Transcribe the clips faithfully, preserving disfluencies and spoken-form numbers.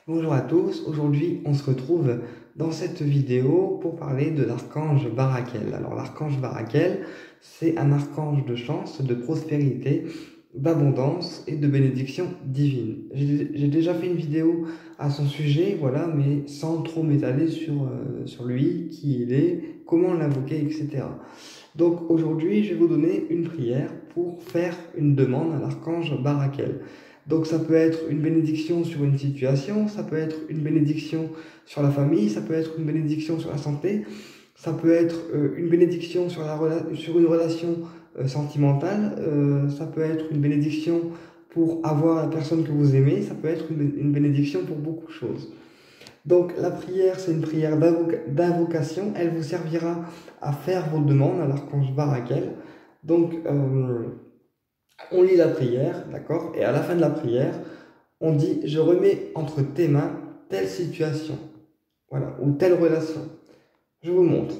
Bonjour à tous, aujourd'hui on se retrouve dans cette vidéo pour parler de l'archange Barakel. Alors l'archange Barakel, c'est un archange de chance, de prospérité, d'abondance et de bénédiction divine. J'ai déjà fait une vidéo à son sujet, voilà, mais sans trop m'étaler sur, euh, sur lui, qui il est, comment l'invoquer, et cetera. Donc aujourd'hui, je vais vous donner une prière pour faire une demande à l'archange Barakel. Donc ça peut être une bénédiction sur une situation, ça peut être une bénédiction sur la famille, ça peut être une bénédiction sur la santé, ça peut être euh, une bénédiction sur, la rela- sur une relation euh, sentimentale, euh, ça peut être une bénédiction pour avoir la personne que vous aimez, ça peut être une, une bénédiction pour beaucoup de choses. Donc la prière, c'est une prière d'invoca- d'invocation, elle vous servira à faire vos demandes à l'archange Barakel. Donc euh, on lit la prière, d'accord? Et à la fin de la prière, on dit, je remets entre tes mains telle situation, voilà, ou telle relation. Je vous montre.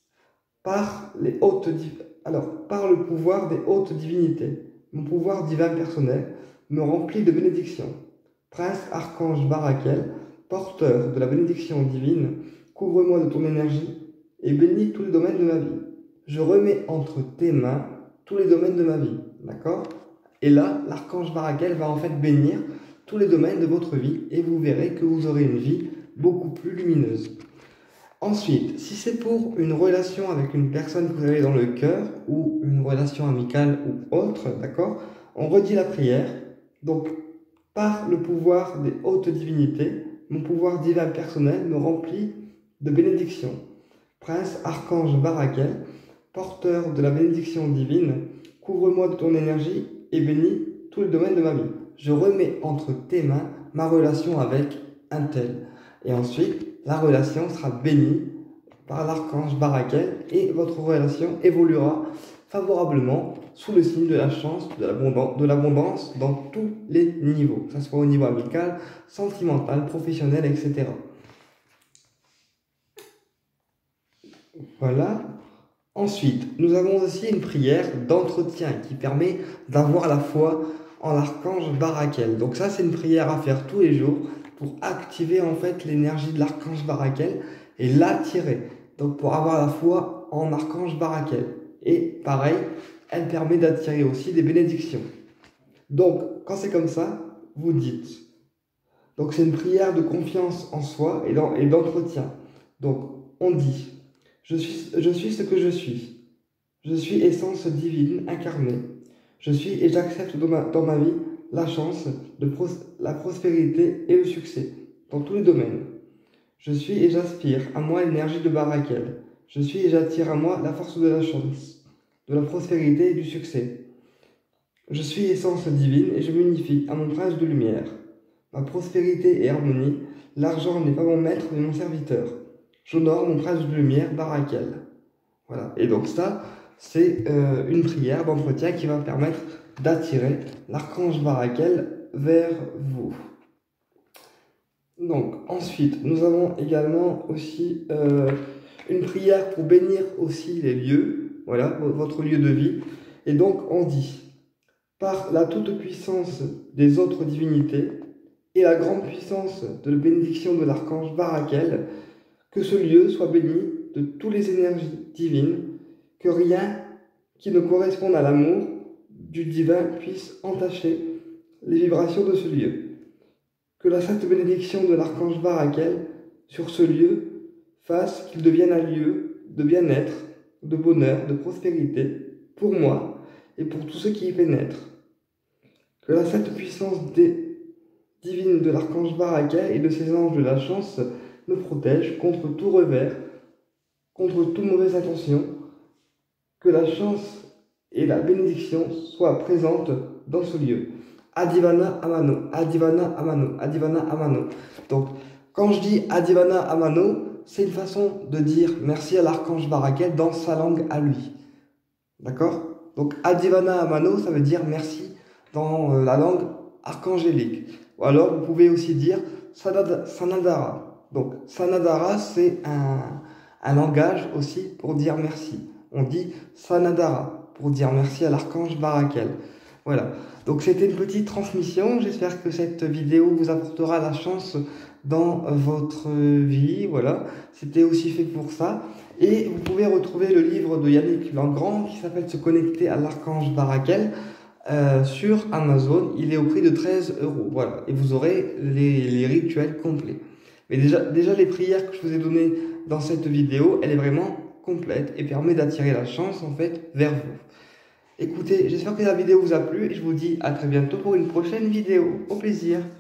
Par les hautes div- alors, par le pouvoir des hautes divinités, mon pouvoir divin personnel me remplit de bénédictions. Prince archange Barakel, porteur de la bénédiction divine, couvre-moi de ton énergie et bénis tous les domaines de ma vie. Je remets entre tes mains tous les domaines de ma vie, d'accord? Et là, l'archange Barakel va en fait bénir tous les domaines de votre vie et vous verrez que vous aurez une vie beaucoup plus lumineuse. Ensuite, si c'est pour une relation avec une personne que vous avez dans le cœur ou une relation amicale ou autre, d'accord, on redit la prière. Donc, par le pouvoir des hautes divinités, mon pouvoir divin personnel me remplit de bénédictions. Prince archange Barakel, porteur de la bénédiction divine, couvre-moi de ton énergie et bénis tous les domaines de ma vie. Je remets entre tes mains ma relation avec un tel. Et ensuite, la relation sera bénie par l'archange Barakel et votre relation évoluera favorablement sous le signe de la chance, de l'abondance dans tous les niveaux, que ce soit au niveau amical, sentimental, professionnel, et cetera. Voilà. Ensuite, nous avons aussi une prière d'entretien qui permet d'avoir la foi en l'archange Barakel. Donc ça, c'est une prière à faire tous les jours pour activer en fait l'énergie de l'archange Barakel et l'attirer. Donc pour avoir la foi en archange Barakel. Et pareil, elle permet d'attirer aussi des bénédictions. Donc, quand c'est comme ça, vous dites. Donc c'est une prière de confiance en soi et d'entretien. Donc on dit, je suis, je suis ce que je suis. Je suis essence divine incarnée. Je suis et j'accepte dans ma, dans ma vie la chance, de pros, la prospérité et le succès, dans tous les domaines. Je suis et j'aspire à moi l'énergie de Barakel. Je suis et j'attire à moi la force de la chance, de la prospérité et du succès. Je suis essence divine et je m'unifie à mon prince de lumière. Ma prospérité et harmonie, l'argent n'est pas mon maître mais mon serviteur. J'honore mon prince de lumière, Barakel. Voilà. Et donc ça, c'est euh, une prière d'entretien qui va permettre d'attirer l'archange Barakel vers vous. Donc ensuite, nous avons également aussi euh, une prière pour bénir aussi les lieux, voilà, votre lieu de vie. Et donc on dit, par la toute-puissance des autres divinités et la grande puissance de la bénédiction de l'archange Barakel, que ce lieu soit béni de toutes les énergies divines, que rien qui ne corresponde à l'amour du divin puisse entacher les vibrations de ce lieu. Que la sainte bénédiction de l'archange Barakel sur ce lieu fasse qu'il devienne un lieu de bien-être, de bonheur, de prospérité, pour moi et pour tous ceux qui y pénètrent. Que la sainte puissance des divine de l'archange Barakel et de ses anges de la chance me protège contre tout revers, contre toute mauvaise intention, que la chance et la bénédiction soient présentes dans ce lieu. Adivana Amano, Adivana Amano, Adivana Amano. Donc, quand je dis Adivana Amano, c'est une façon de dire merci à l'archange Barakel dans sa langue à lui. D'accord? Donc, Adivana Amano, ça veut dire merci dans la langue archangélique. Ou alors, vous pouvez aussi dire Sanadara. Donc, Sanadara, c'est un, un langage aussi pour dire merci. On dit Sanadara pour dire merci à l'archange Barakel. Voilà, donc c'était une petite transmission, j'espère que cette vidéo vous apportera la chance dans votre vie, voilà, c'était aussi fait pour ça. Et vous pouvez retrouver le livre de Yannick Langrand qui s'appelle Se connecter à l'archange Barakel euh, sur Amazon, il est au prix de treize euros, voilà, et vous aurez les, les rituels complets. Mais déjà, déjà les prières que je vous ai données dans cette vidéo, elle est vraiment complète et permet d'attirer la chance en fait vers vous. Écoutez, j'espère que la vidéo vous a plu et je vous dis à très bientôt pour une prochaine vidéo. Au plaisir!